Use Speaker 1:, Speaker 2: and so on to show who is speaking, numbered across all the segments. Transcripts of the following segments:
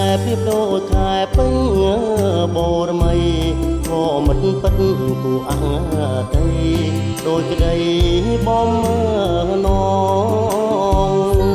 Speaker 1: เปรียบโดดขายពេញបូរមីក៏មិនពិតគួរអតីដោយក្តីបំណង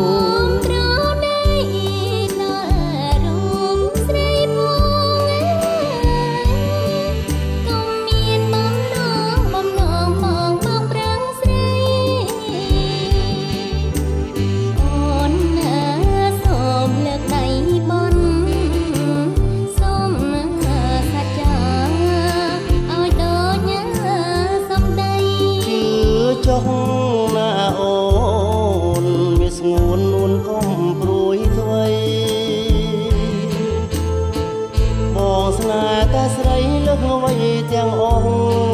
Speaker 1: ចុះណាអូនមានស្ងួននួនកុំព្រួយធ្វៃបងស្នេហ៍តែស្រីលើកអ្វីទាំងអស់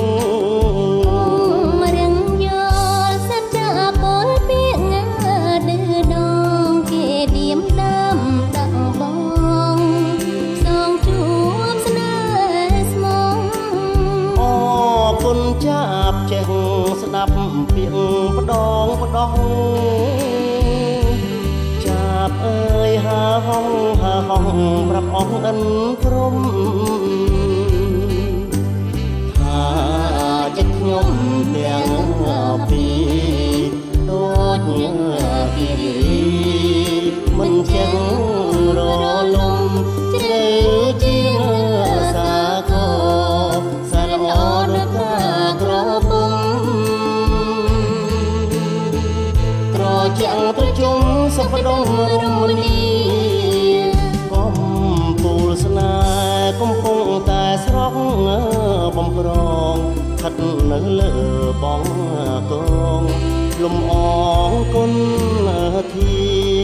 Speaker 1: រឹងយល់សត្វចាពលពីងើឌឺដងគេឌៀមដើមដាក់បងសងជួបស្នេហ៍ស្មងអរគុណចាប់ចេះស្ដាប់ពាក្យផ្ដងផ្ដោះចាប់អើយហាហងប្រាប់អស់អិនព្រមថាចិត្តខ្ញុំទាំងពីរដូចគិរីមិនចឹងរលំជ្រៅជាសាគរសារល្អដល់ការក្រពុំចាំត្រជុំសុខដុមរមនីកំពូលស្នេហ៍កំពុងតែស្រស់បំប្រងស្ថិតនៅលើបងកងលំអងគុណធា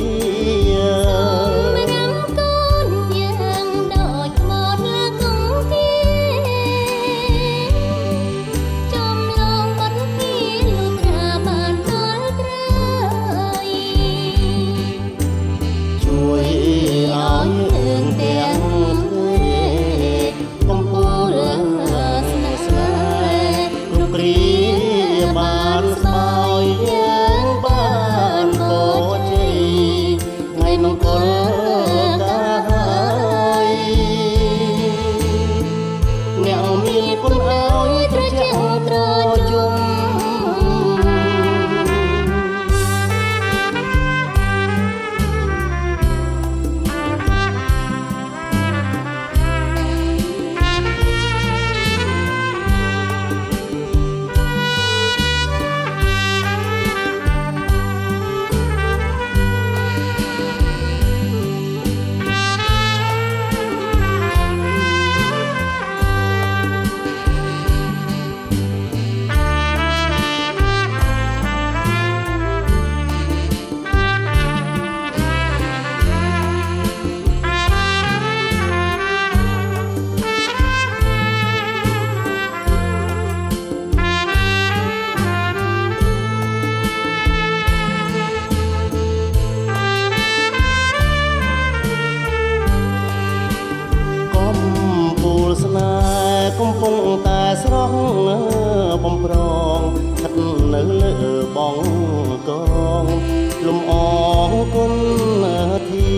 Speaker 1: កំពុងតែស្រស់បំប្រងស្ថិតនៅលើបងកងលំអងគុណធា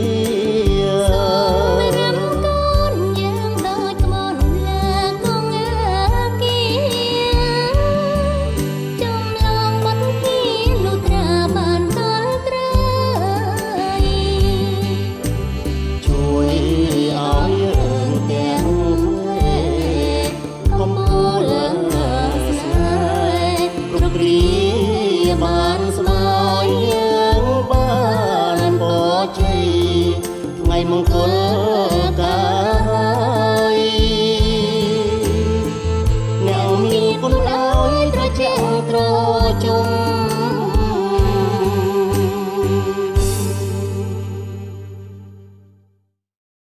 Speaker 1: បានស្មោយយើងបានពរជ័យថ្ងៃមង្គល